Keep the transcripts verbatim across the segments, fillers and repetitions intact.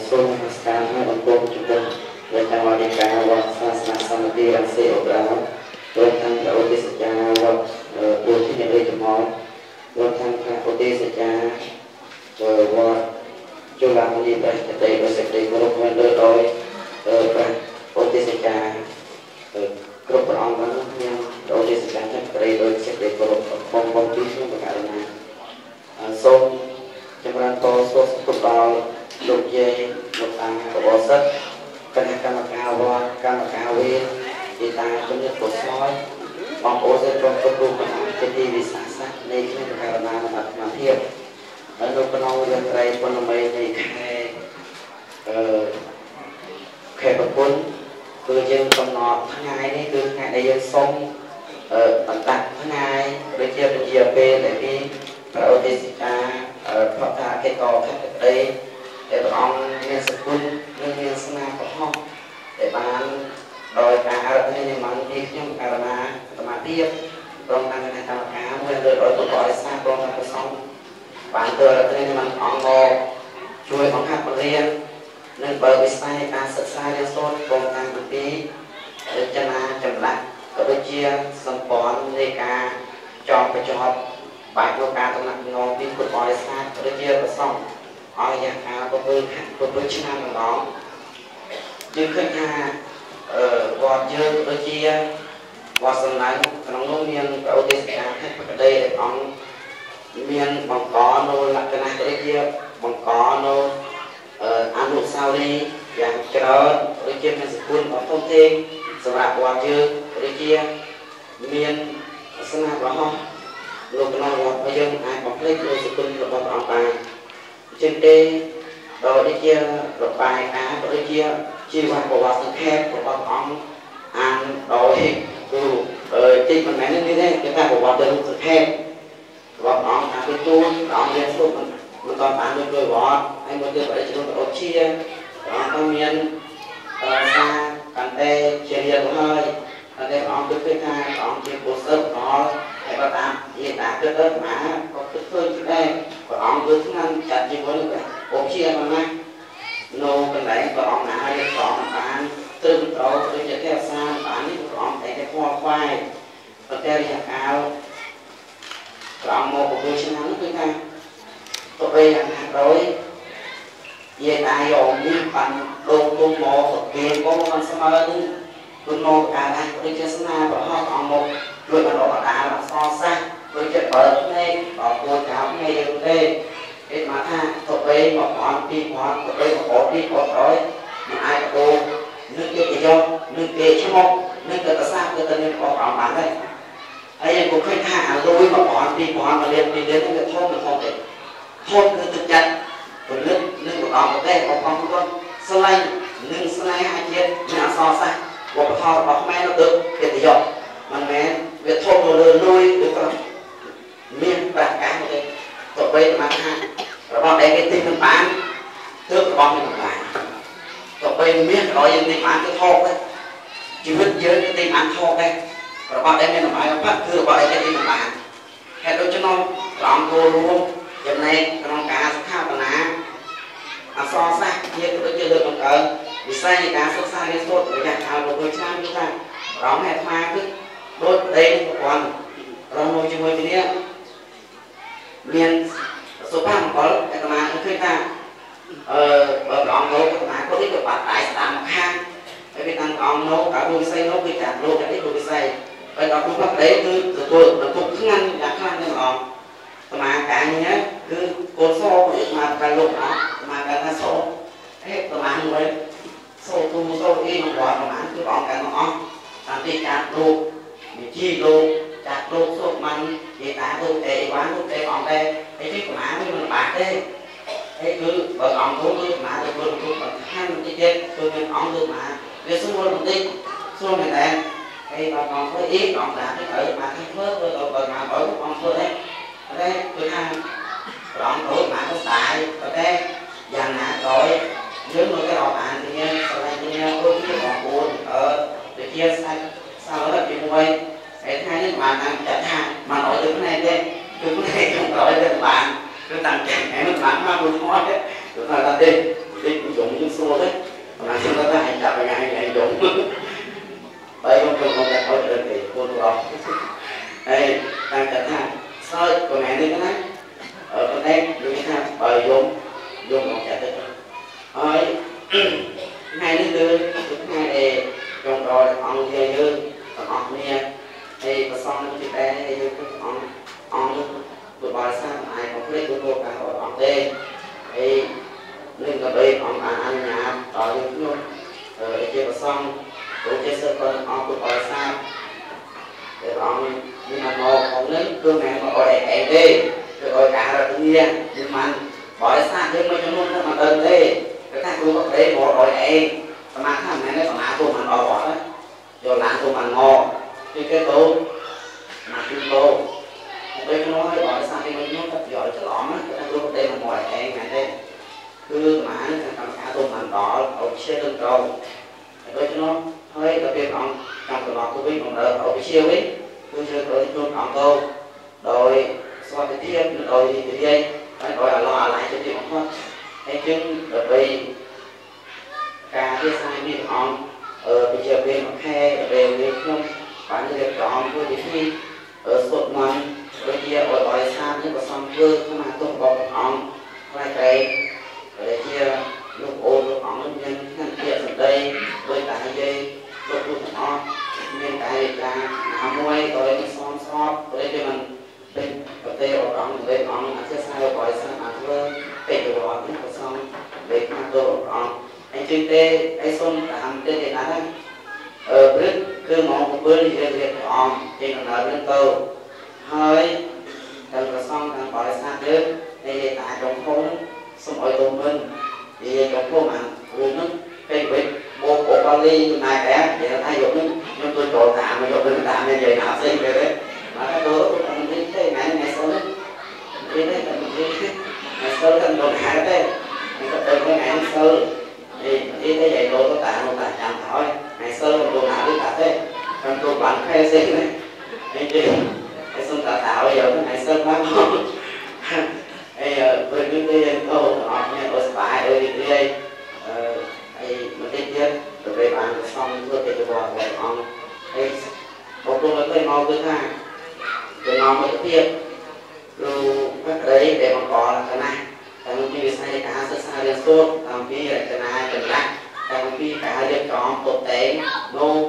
សូមនមស្ការហើយបងប្អូនជំនុំដែលតាមវត្តការវត្តសាសនាសន្តិរង្សេអបរាមវត្តខាងប្រទេសសច្ចាវត្តពុទ្ធនិរិយមលវត្តខាងប្រទេសសច្ចាវត្តជុលាមនីប្រទេសដីប្រសិទ្ធដីគោរពមែនលើដោយព្រះពុទ្ធសច្ចាគ្រប់ព្រះអង្គបានមានដោយទេសសច្ចាទាំងប្រទេសដោយសេចក្តីគោរពបងប្អូនទីក្នុងប្រការណាសូមចម្រើនពរសុខទុក្ខដល់លោកយាយលោកតាបបសិទ្ធគណៈកម្មការវត្តកម្មការវេទីតាជំនិតពុទ្ធស្មយបងប្អូនសិស្សក្រុមគ្រូគណៈជាទីវិសាសន៍នៃក្នុងប្រការណាអាត្មាភាពហើយនៅក្នុងរឿងត្រីពន្ធមីនៃខែអឺខែប្រពន្ធគឺយើងកំណត់ថ្ងៃនេះគឺថ្ងៃដែលយើងសុំអឺបន្តថ្ងៃដូចជាពជាពេលដែលពីប្រទេសកាផតថាគេតខេត្តដីដែលព្រះអង្គមានសគុណនិងមានស្នាប្រហោះដែលបានដោយការអរគុណនៃមន្តទីខ្ញុំករណាសមាធិព្រមទាំងគណៈកម្មការមួយលើដោយពុទ្ធបរិស័ទព្រមទាំងព្រះសង្ឃបានទៅអរគុណនៃមន្តអង្គមកជួយបង្ហាត់បង្រៀននិងបើកវិស័យការសិក្សារៀនសូត្រព្រមទាំងអំពីរចនាចម្លាក់ក៏ដូចជាសម្ព័ន្ធនៃការចងបញ្ចប់បាយក្នុងការតំណាក់ងងពីពុទ្ធបរិស័ទឬជាប្រសងអស់យ៉ាងការប្រពើប្រពើឆ្នាំម្ដងយើងឃើញថាអឺវត្តយើងដូចជាវត្តសំណាញ់ក្នុងនោះមានប្រទេសកាខេត្តបក្តីដែលអង្គមានបង្កនៅលក្ខណៈដូចជាបង្កនៅអនុស្សាវរីយ៍យ៉ាងច្រើនដូចជាមានសគុណរបស់ធំធេងសម្រាប់វត្តយើងដូចជាមានស្នាប្រហោះលោកក្នុងវត្តយើងអាចបំភ្លេចនូវសគុណរបស់ព្រះអង្គបានជាងទេដោយដូចជារបាយការណ៍ដូចជាជីវប្រវត្តិសង្ខេបរបស់ព្រះអង្គអានដោយគ្រូទីមិនមែននេះទេគេថាប្រវត្តិរូបសង្ខេបរបស់ព្រះអង្គអានពីទូនព្រះអង្គរៀនសូត្រមិនតបានដូចដោយវត្តហើយមកទៀតបរិជ្ជជនអូជាព្រះអង្គក៏មានសារកាន់តែជារៀងហើយតែព្រះអង្គគិតឃើញថាព្រះអង្គជាពុទ្ធសិទ្ធិដល់ហើយក៏តាមជាតាគិតទៅមកក៏គិតឃើញដែរព្រះអង្គគឺស្ងាត់ចាត់ជាមួយនឹងអូជាមកណានៅកន្លែងព្រះអង្គណារៀបចំបានត្រឹមត្រូវដូចជាទេវសាបាននេះព្រះអង្គតែតែខ្វល់ខ្វាយប្រទេសរយៈកាលព្រះអង្គមកប្រគល់ឆ្នាំនោះគឺថាទៅពេលយ៉ាងណាដោយយាយតាយកនេះបានដូងទុំមកប្រគល់ក៏មិនស្មើនឹងគុណមកការណាដូចជាស្នាប្រហោះអង្គមកជួយបណ្ដុះបណ្ដាលអក្សរសាស្ត្រដូចជាបើភ្នែកដល់គួរកៅភ្នែកយើងទេគេមកថាទៅពេលមកអត់ពីអត់ទៅពេលមកអត់ពីអត់ហើយមិនអាចដូរនឹងគេយកនឹងគេឈ្មោះនឹងទៅប្រសាទទៅទៅនឹងអស់អង្គបានទេហើយយើងក៏ឃើញថាអាលុយមកអត់ពីអត់មករៀនពីរៀននឹងធំទៅធំទេធំគឺទឹកចិត្តពលិតនឹងប្រកបប្រទេសអបអរគុណស្លាញ់នឹងស្នេហាជាតិនឹងអក្សរសាស្ត្រវប្បធម៌របស់ខ្មែរនោះទៅគេទៅយកមិនមែនវាធំទៅលើលុយឬក៏មានប្រកាសទេទៅពេលមកថារបស់ដែលគេទិញមិនបានទើបរបស់មិនបានទៅពេលមានដល់យើងទិញបានគឺថោកដែរជីវិតយើងទិញបានថោកដែររបស់ដែលមានតម្លៃបំផុតគឺរបស់ដែលគេទិញមិនបានហេតុដូច្នោះព្រះអង្គគោលរួមចំណែកក្នុងការស្ថាបនាអក្សរសាស្ត្រជាដូចជាលើកបង្កើនវិស័យនៃការសិក្សារៀនសូត្ររយៈកាលមួយឆ្នាំគឺថាប្រងអាត្មាគឺដូចប្រទេសប្រព័ន្ធរស់នៅជាមួយគ្នាមានសុភមង្គលអាត្មាឃើញថាអឺបើព្រះអង្គលោកអាត្មាគាត់នេះក៏បាត់ដៃស្ដាំមកខាងហើយវាតាមព្រះអង្គលោកការវិស័យនោះគឺការលោកនេះគឺវិស័យហើយដល់គ្រប់ប្រទេសគឺទទួលបន្ទុកខ្លាំងយ៉ាងខ្លាំងណាស់ព្រះអង្គអាត្មាការនេះគឺកូនសោអាត្មាការលោកអត់អាត្មាការថាសោហេតុអាត្មាមួយសូទូសូអីក្នុងវត្តប្រហែលគឺអង្គការទាំងអស់តាមទីការលោកវិជាលោកចាក់លោកសូមិននិយាយថាលោកទេអីបានលោកទេអង្គដែរអីទីប្រហែលវាមិនបាក់ទេអីគឺបើអង្គលោកគឺប្រហែលទៅលោកលោកបន្ថែមបន្តិចទៀតគឺមានអង្គគឺប្រហែលវាស្រួលបន្តិចស្រួលមែនតើអីបើអង្គធ្វើអីអង្គដែរទៅឲ្យមកធ្វើធ្វើទៅបើមកបើអង្គធ្វើដែរតែគឺថាប្រងលោកមកទៅស្ដាយតែយ៉ាងណាដោយយើងមកគេអត់អានគ្នាស្លាញ់គ្នាដូចជាបងប្អូនអឺដូចជាសាច់សាឡជាមួយហើយថ្ងៃនេះបានតាមចាត់ថាមកឲ្យទៅផ្នែកទេគឺផ្នែកក្នុងក្រោយទៅបានគឺតាមចាត់ហើយមិនបានមកមួយមាត់ទេគឺថាទេតិចយំយ nên là đây ông ăn ăn nhà ở những lúc để chơi vào xong cũng chơi sơ con ông cũng ở xa để ông nhưng mà nó không đến cơ mẹ mà gọi em đi rồi gọi cả là tự nhiên nhưng mà gọi xa thêm mấy trăm luôn mà đơn đi cái thằng tôi có thể bỏ gọi em mà thằng này nó còn ăn tôi mà bỏ bỏ đấy rồi làm tôi mà ngò thì cái tôi mà tôi tôi đây nó nói gọi xa thêm mấy trăm thật giỏi cho lõm á cái thằng tôi có thể mà gọi em ngày đây cứ mà thằng cầm cả tôi mà đỏ ở xe đơn cầu tôi cho nó hơi đặc biệt ông trong cái lọ của mình còn đỡ ở cái siêu ấy tôi chưa có tôi còn câu rồi so cái tiếp rồi thì cái dây phải gọi là lo lại cho chuyện thôi hay chứ bởi vì cả cái sai đi ông ở bây giờ bên một khe về bên không bạn như được chọn với cái khi ở sốt ngon bây giờ ở ngoài xa nhưng mà xong vừa không mà tôi có ông lại cái ở kia lúc ô lúc ông nhân nhân kia ở đây với tại dây lúc lúc họ nên tại là làm muối rồi nó son son rồi đây mình bên cà phê ở trong bên ông ăn sai gọi sang ăn vừa để được rồi cũng có xong để mà tôi ở trong anh chơi tê anh xuân làm tê thì nói ở bên cứ mong một bên thì việc ông thì nó nói bên câu hơi cần có xong cần gọi sang trước đây tại trong thôn xong ở tôm bên thì trong thôn mà uống nước cây quýt bộ bộ Bali này bé vậy là thay dụng nước nhưng tôi trộn tạm mà dùng đừng tạm như vậy nào xin về đấy mà cái tôi tôi còn đi thế ngày ngày sau đấy đi đấy là mình đi ngày sau cần đồ hại đấy mình có từng cái ngày sau thì đi thế vậy tôi có tạm một tạm chạm thôi ngày sau mình đồ hại đi cả thế còn tôi bạn khai xin đấy đi đi cái xong tạo tạo bây giờ cái ngày sau quá ngon bây giờ tôi cứ đi câu họ nghe tôi phải ở đi đây mình đi tiếp rồi về bạn xong rồi thì tôi vào lại ông ấy một tuần nữa tôi mau thứ hai tôi mau mới tiếp rồi cái đấy để mà có là cái này tại vì vì sai cả sơ sai liên suốt làm vì là cái này cần lại tại vì cả liên có một tế nô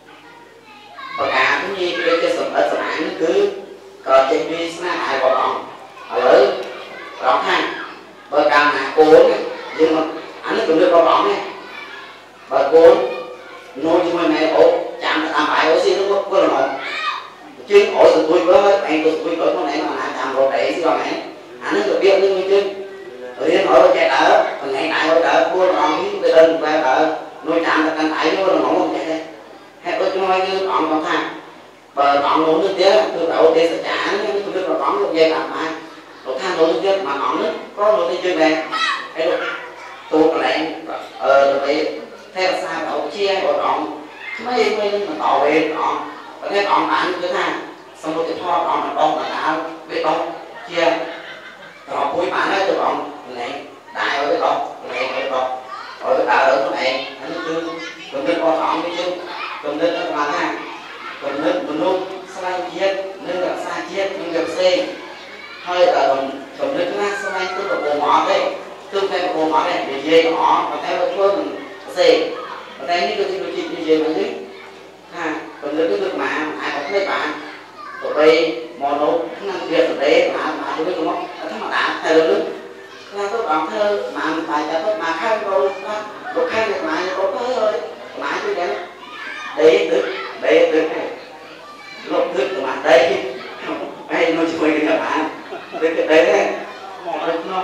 và cả cũng như cái cái sầm ở sầm ảnh cứ có trên vi sai ai vào ông ở lớn đó thay bởi càng là cố nhưng mà anh ấy cũng được vào bóng này và cố nuôi cho mình này ổ chạm làm bài ổ xin nó có là chứ ổ sự tôi với anh tôi tôi với con này mà làm chạm rồi để chứ còn này anh ấy được biết nhưng chứ rồi đến hỏi chạy đỡ còn ngày này hỏi đỡ cô là ông cái đơn về đỡ nuôi chạm là cần tải vô là ngủ không chạy đây hay tôi cho nói như ông còn thang và ông nuôi nước tía tôi đậu tía sẽ trả nhưng tôi biết là bóng được dây làm ai một thang nuôi nước tía mà ông nước có nuôi tía chưa này hay được tôi còn lại ờ rồi theo sao đậu chia rồi ông mấy mấy mà tỏ về ông và cái ông bán cái thang xong rồi cái thoa ông là đông là đá bê tông chia rồi cuối bán ấy tụi ông lại đại ở cái đông lại ở cái đông rồi cái đá ở cái này anh cứ còn nước con ông đi chứ còn nước nó bán hàng còn nước còn nước sai chiết nước là sai chiết nhưng được xe hơi ở còn còn nước nó sai tức là bộ mỏ đấy tương theo bộ mỏ này để dây nó và theo cái phương xe và đây như cái gì như vậy mà chứ ha còn nước cái nước mà ai có thấy bạn tụi đây mò nấu năng việc ở đấy mà mà tôi biết không nó mà đã theo nước là tôi bảo thơ mà phải cho tôi mà khai rồi tôi khai được mà có tới rồi mà tôi đến đấy tức đấy tức này lúc tức mà đây đây nó chui đi các bạn tức cái đấy đấy nó nó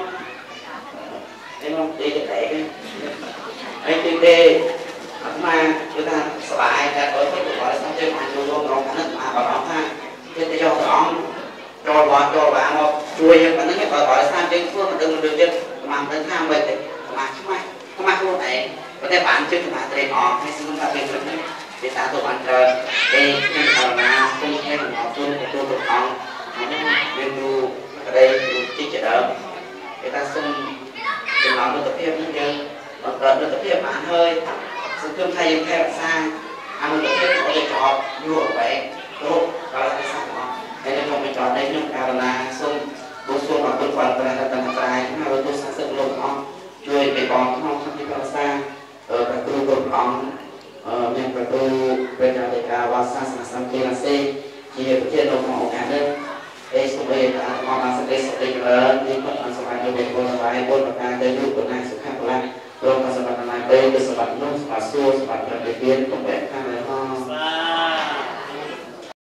đây nó đi cái đấy cái anh chơi đê mà chúng ta sợ ai ta có thể gọi là sao chơi mà luôn luôn rồi cả mà bảo bảo ha thế cho rõ cho bọn cho bạn một chui nhưng mà nó nghe gọi là sao chơi phương mà đừng được chơi mà mình tham về thì mà không ai không ai luôn này có thể bạn chơi mà để họ hay xin ta tiền được để ta tụi bạn trời đi nhưng mà mà không nghe họ tôi để tôi được họ nên tu ở đây chỉ chỉ đỡ người ta xung đừng làm được tập hiệp như vậy mà cần được tập hiệp bạn hơi sự tương thay em theo sang ăn được tập hiệp có thể chọn nhiều ở vậy tốt đó là cái sao đó đây là một cái chọn đây nhưng cao là xung bố xuông và quân quần là tầng trai mà tôi sáng dựng luôn khôngជួយពីបងក្នុងក្នុងទីផ្សារប្រគ្រូគ្រប់អង្គមានប្រគ្រូព្រះចៅតិកាវ៉ាសាសនាសង្គមសេជាប្រធានក្នុងឱកាសនេះអេសូមអេតាមកបានសេចក្តីសុខចម្រើននេះគាត់បានសម្រាប់នៅបុគ្គលស្វ័យបុណ្យប្រការទៅយុគណាសុខៈ lại rồi mà sản phẩm này đây từ sản phẩm nông sản xua sản phẩm đặc biệt cũng để